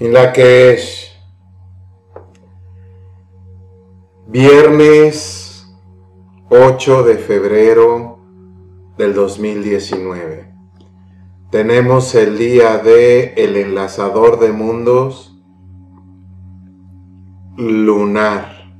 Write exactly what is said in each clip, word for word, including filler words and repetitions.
en la que es viernes ocho de febrero del dos mil diecinueve. Tenemos el día de el enlazador de mundos lunar,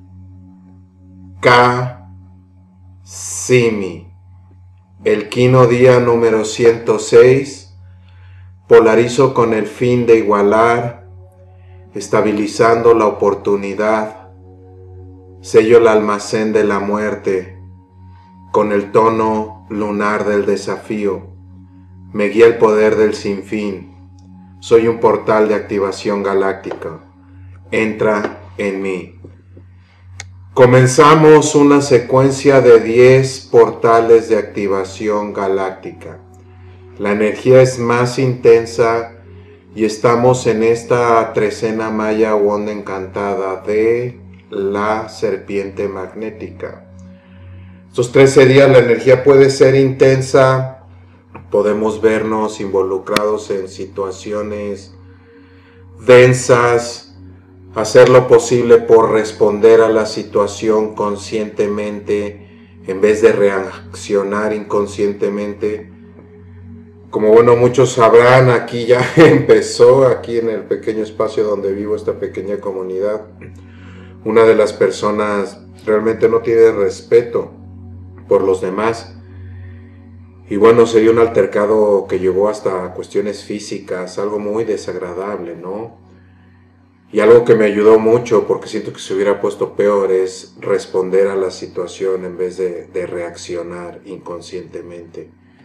Ka-Simi, el quino día número ciento seis. Polarizo con el fin de igualar, estabilizando la oportunidad. Sello el almacén de la muerte con el tono lunar del desafío. Me guía el poder del sinfín. Soy un portal de activación galáctica. Entra en mí. Comenzamos una secuencia de diez portales de activación galáctica. La energía es más intensa y estamos en esta trecena maya o onda encantada de la serpiente magnética. Estos trece días la energía puede ser intensa, podemos vernos involucrados en situaciones densas, hacer lo posible por responder a la situación conscientemente en vez de reaccionar inconscientemente. Como bueno, muchos sabrán, aquí ya empezó, aquí en el pequeño espacio donde vivo, esta pequeña comunidad, una de las personas realmente no tiene respeto por los demás. Y bueno, se dio un altercado que llegó hasta cuestiones físicas, algo muy desagradable, ¿no? Y algo que me ayudó mucho, porque siento que se hubiera puesto peor, es responder a la situación en vez de, de reaccionar inconscientemente.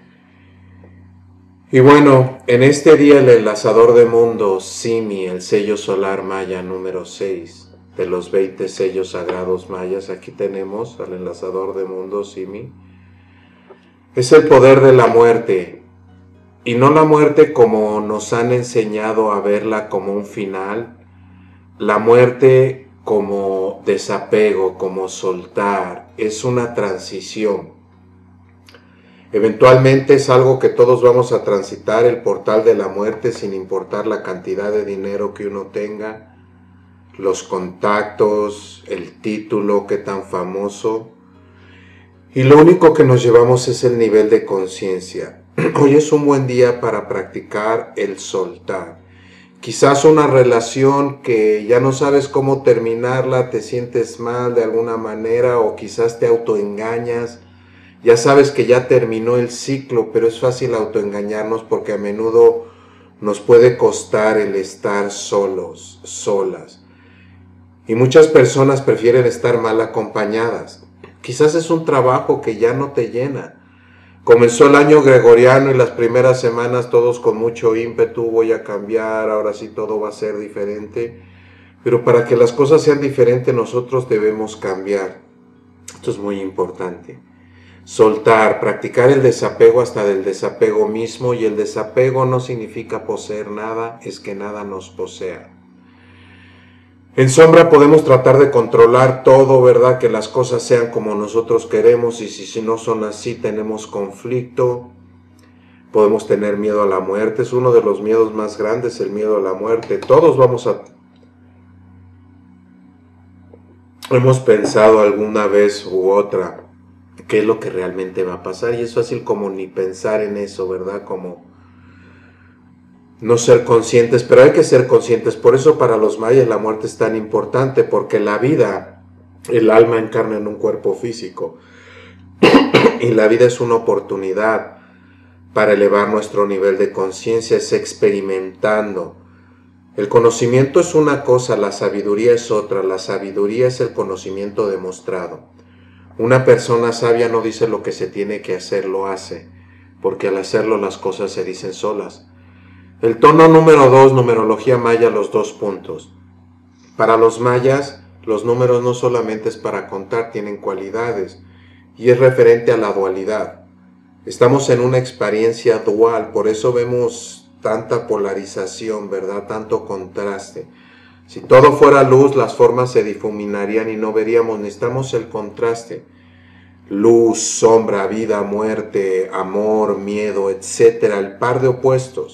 Y bueno, en este día el enlazador de mundos, Simi, el sello solar maya número seis, de los veinte sellos sagrados mayas, aquí tenemos al enlazador de mundos, Simi. Es el poder de la muerte, y no la muerte como nos han enseñado a verla como un final, la muerte como desapego, como soltar, es una transición. Eventualmente es algo que todos vamos a transitar, el portal de la muerte, sin importar la cantidad de dinero que uno tenga, los contactos, el título, qué tan famoso. Y lo único que nos llevamos es el nivel de conciencia. Hoy es un buen día para practicar el soltar. Quizás una relación que ya no sabes cómo terminarla, te sientes mal de alguna manera o quizás te autoengañas. Ya sabes que ya terminó el ciclo, pero es fácil autoengañarnos porque a menudo nos puede costar el estar solos, solas. Y muchas personas prefieren estar mal acompañadas. Quizás es un trabajo que ya no te llena. Comenzó el año gregoriano y las primeras semanas todos con mucho ímpetu, voy a cambiar, ahora sí todo va a ser diferente. Pero para que las cosas sean diferentes nosotros debemos cambiar. Esto es muy importante. Soltar, practicar el desapego hasta del desapego mismo, y el desapego no significa poseer nada, es que nada nos posea. En sombra podemos tratar de controlar todo, ¿verdad? Que las cosas sean como nosotros queremos, y si, si no son así tenemos conflicto. Podemos tener miedo a la muerte, es uno de los miedos más grandes, el miedo a la muerte. Todos vamos a... Hemos pensado alguna vez u otra qué es lo que realmente va a pasar, y es fácil como ni pensar en eso, ¿verdad? Como no ser conscientes, pero hay que ser conscientes. Por eso para los mayas la muerte es tan importante, porque la vida, el alma encarna en un cuerpo físico, y la vida es una oportunidad para elevar nuestro nivel de conciencia, es experimentando. El conocimiento es una cosa, la sabiduría es otra. La sabiduría es el conocimiento demostrado. Una persona sabia no dice lo que se tiene que hacer, lo hace, porque al hacerlo las cosas se dicen solas. El tono número dos, numerología maya, los dos puntos. Para los mayas, los números no solamente es para contar, tienen cualidades, y es referente a la dualidad. Estamos en una experiencia dual, por eso vemos tanta polarización, ¿verdad? Tanto contraste. Si todo fuera luz, las formas se difuminarían y no veríamos. Necesitamos el contraste. Luz, sombra, vida, muerte, amor, miedo, etcétera. El par de opuestos.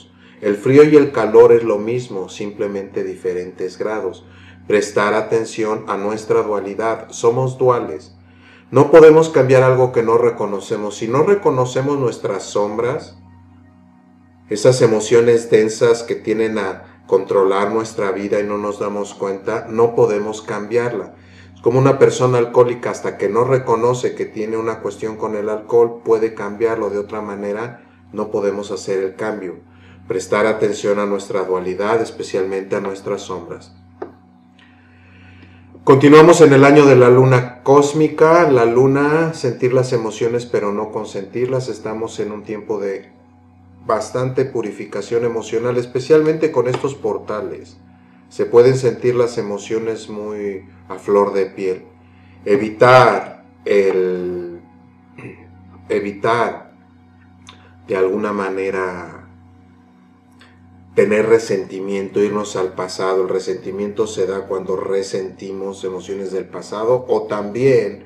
El frío y el calor es lo mismo, simplemente diferentes grados. Prestar atención a nuestra dualidad. Somos duales. No podemos cambiar algo que no reconocemos. Si no reconocemos nuestras sombras, esas emociones densas que tienden a controlar nuestra vida y no nos damos cuenta, no podemos cambiarla. Es como una persona alcohólica, hasta que no reconoce que tiene una cuestión con el alcohol, puede cambiarlo. De otra manera, no podemos hacer el cambio. Prestar atención a nuestra dualidad, especialmente a nuestras sombras. Continuamos en el año de la luna cósmica. La luna, sentir las emociones pero no consentirlas. Estamos en un tiempo de bastante purificación emocional, especialmente con estos portales. Se pueden sentir las emociones muy a flor de piel. Evitar el... Evitar de alguna manera tener resentimiento, irnos al pasado. El resentimiento se da cuando resentimos emociones del pasado, o también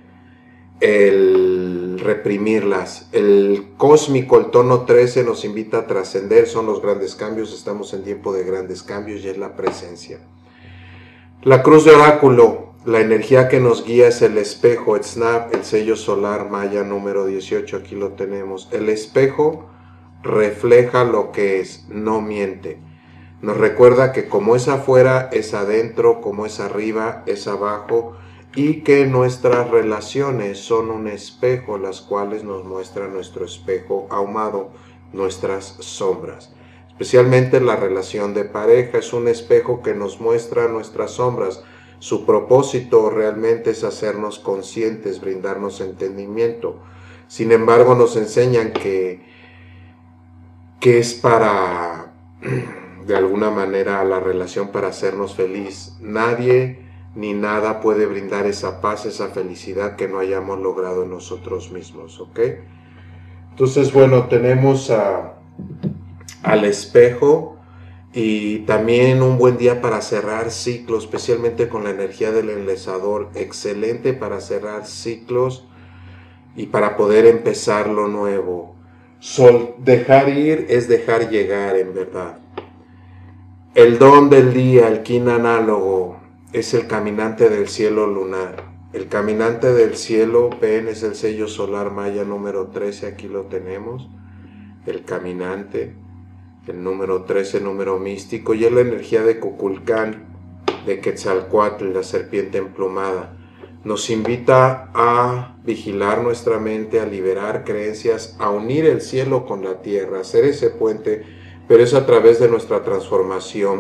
el reprimirlas. El cósmico, el tono trece, nos invita a trascender. Son los grandes cambios. Estamos en tiempo de grandes cambios y es la presencia. La cruz de oráculo, la energía que nos guía es el espejo, Etzna, el sello solar maya número dieciocho. Aquí lo tenemos. El espejo refleja lo que es, no miente. Nos recuerda que como es afuera, es adentro, como es arriba, es abajo, y que nuestras relaciones son un espejo, las cuales nos muestra nuestro espejo ahumado, nuestras sombras. Especialmente la relación de pareja es un espejo que nos muestra nuestras sombras. Su propósito realmente es hacernos conscientes, brindarnos entendimiento. Sin embargo, nos enseñan que que es para, de alguna manera, la relación para hacernos feliz. Nadie ni nada puede brindar esa paz, esa felicidad que no hayamos logrado en nosotros mismos, ¿ok? Entonces, bueno, tenemos a, al espejo y también un buen día para cerrar ciclos, especialmente con la energía del enlazador. Excelente para cerrar ciclos y para poder empezar lo nuevo. Sol, dejar ir es dejar llegar, en verdad. El don del día, el kin análogo, es el caminante del cielo lunar. El caminante del cielo, ven, es el sello solar maya número trece, aquí lo tenemos. El caminante, el número trece, número místico, y es la energía de Kukulcán, de Quetzalcóatl, la serpiente emplumada. Nos invita a vigilar nuestra mente, a liberar creencias, a unir el cielo con la tierra, a hacer ese puente, pero es a través de nuestra transformación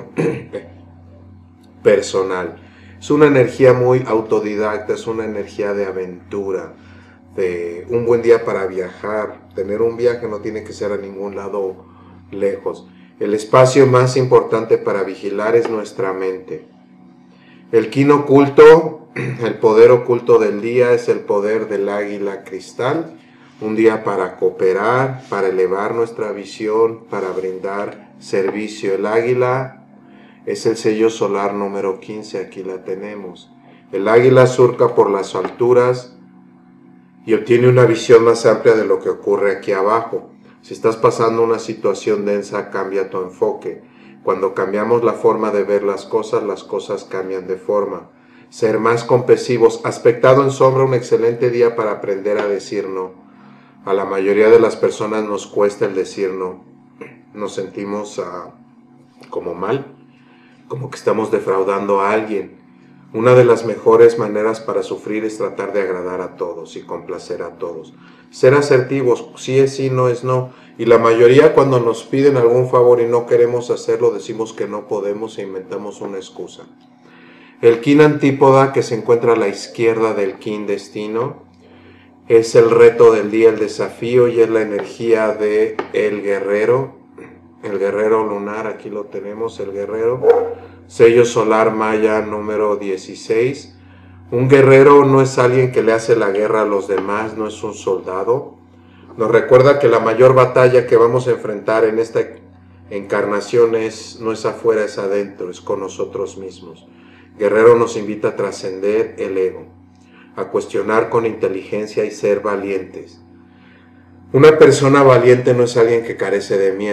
personal. Es una energía muy autodidacta, es una energía de aventura, de un buen día para viajar. Tener un viaje no tiene que ser a ningún lado lejos. El espacio más importante para vigilar es nuestra mente. El kin oculto, el poder oculto del día, es el poder del águila cristal. Un día para cooperar, para elevar nuestra visión, para brindar servicio. El águila es el sello solar número quince, aquí la tenemos. El águila surca por las alturas y obtiene una visión más amplia de lo que ocurre aquí abajo. Si estás pasando una situación densa, cambia tu enfoque. Cuando cambiamos la forma de ver las cosas, las cosas cambian de forma. Ser más compasivos. Aspectado en sombra, un excelente día para aprender a decir no. A la mayoría de las personas nos cuesta el decir no. Nos sentimos uh, como mal, como que estamos defraudando a alguien. Una de las mejores maneras para sufrir es tratar de agradar a todos y complacer a todos. Ser asertivos, sí es sí, no es no. Y la mayoría, cuando nos piden algún favor y no queremos hacerlo, decimos que no podemos e inventamos una excusa. El kin antípoda, que se encuentra a la izquierda del kin destino, es el reto del día, el desafío, y es la energía de el guerrero. El guerrero lunar, aquí lo tenemos, el guerrero. Sello solar maya número dieciséis. Un guerrero no es alguien que le hace la guerra a los demás, no es un soldado. Nos recuerda que la mayor batalla que vamos a enfrentar en esta encarnación es, no es afuera, es adentro, es con nosotros mismos. Guerrero nos invita a trascender el ego, a cuestionar con inteligencia y ser valientes. Una persona valiente no es alguien que carece de miedo.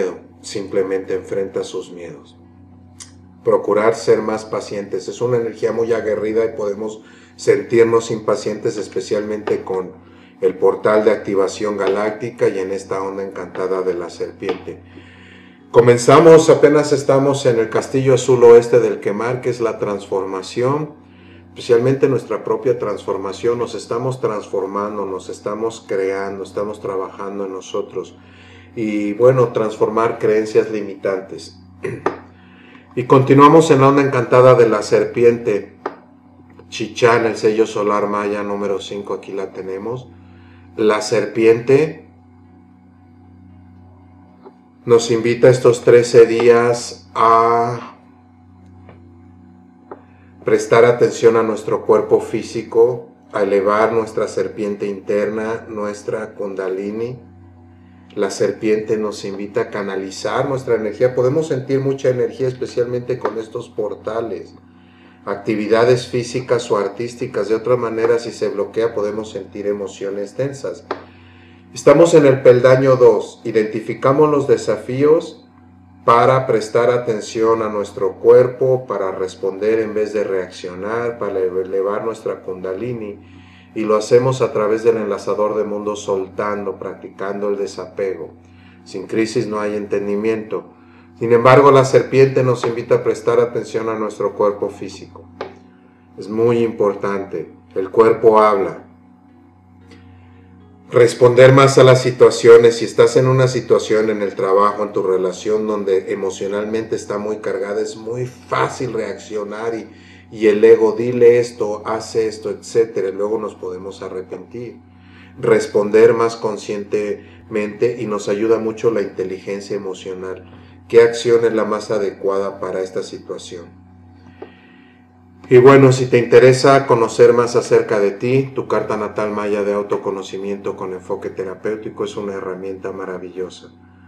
simplemente enfrenta sus miedos. Procurar ser más pacientes. Es una energía muy aguerrida y podemos sentirnos impacientes, especialmente con el portal de activación galáctica y en esta onda encantada de la serpiente. Comenzamos, apenas estamos en el castillo azul oeste del Quemar, que es la transformación, especialmente nuestra propia transformación. Nos estamos transformando, nos estamos creando, estamos trabajando en nosotros. Y bueno, transformar creencias limitantes. Y continuamos en la onda encantada de la serpiente. Chichán, el sello solar maya número cinco, aquí la tenemos. La serpiente nos invita estos trece días a prestar atención a nuestro cuerpo físico, a elevar nuestra serpiente interna, nuestra kundalini. La serpiente nos invita a canalizar nuestra energía. Podemos sentir mucha energía, especialmente con estos portales. Actividades físicas o artísticas. De otra manera, si se bloquea, podemos sentir emociones tensas. Estamos en el peldaño dos. Identificamos los desafíos para prestar atención a nuestro cuerpo, para responder en vez de reaccionar, para elevar nuestra kundalini. Y lo hacemos a través del enlazador de mundos, soltando, practicando el desapego. Sin crisis no hay entendimiento. Sin embargo, la serpiente nos invita a prestar atención a nuestro cuerpo físico. Es muy importante. El cuerpo habla. Responder más a las situaciones. Si estás en una situación en el trabajo, en tu relación, donde emocionalmente está muy cargada, es muy fácil reaccionar y Y el ego, dile esto, hace esto, etcétera. Luego nos podemos arrepentir. Responder más conscientemente y nos ayuda mucho la inteligencia emocional. ¿Qué acción es la más adecuada para esta situación? Y bueno, si te interesa conocer más acerca de ti, tu carta natal maya de autoconocimiento con enfoque terapéutico es una herramienta maravillosa.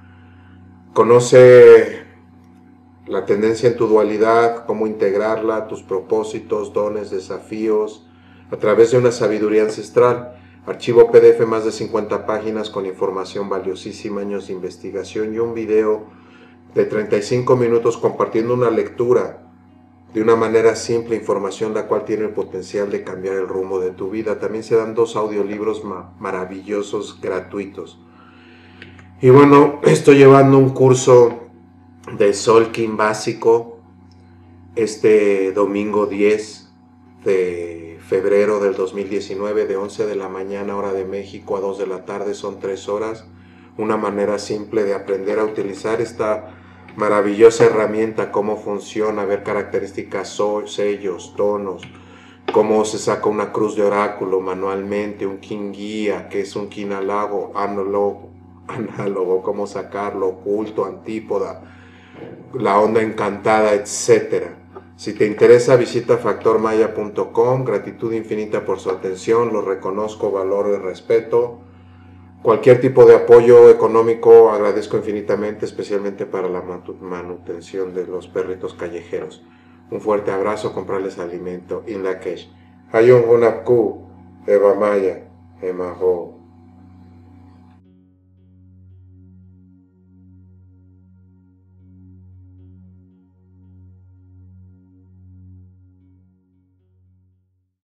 Conoce la tendencia en tu dualidad, cómo integrarla, tus propósitos, dones, desafíos, a través de una sabiduría ancestral. Archivo P D F, más de cincuenta páginas con información valiosísima, años de investigación y un video de treinta y cinco minutos compartiendo una lectura de una manera simple, información la cual tiene el potencial de cambiar el rumbo de tu vida. También se dan dos audiolibros ma- maravillosos, gratuitos. Y bueno, estoy llevando un curso de Solkin básico este domingo diez de febrero del dos mil diecinueve, de once de la mañana hora de México a dos de la tarde, son tres horas. Una manera simple de aprender a utilizar esta maravillosa herramienta, cómo funciona, ver características, sellos, tonos, cómo se saca una cruz de oráculo manualmente, un kin guía, que es un kin análogo, análogo, análogo, cómo sacarlo, oculto, antípoda, la onda encantada, etcétera. Si te interesa, visita factor maya punto com. Gratitud infinita por su atención, lo reconozco, valoro y respeto. Cualquier tipo de apoyo económico agradezco infinitamente, especialmente para la manutención de los perritos callejeros. Un fuerte abrazo, comprarles alimento. In Lakesh. Hayun Hunapku, Eva Maya, Emaho.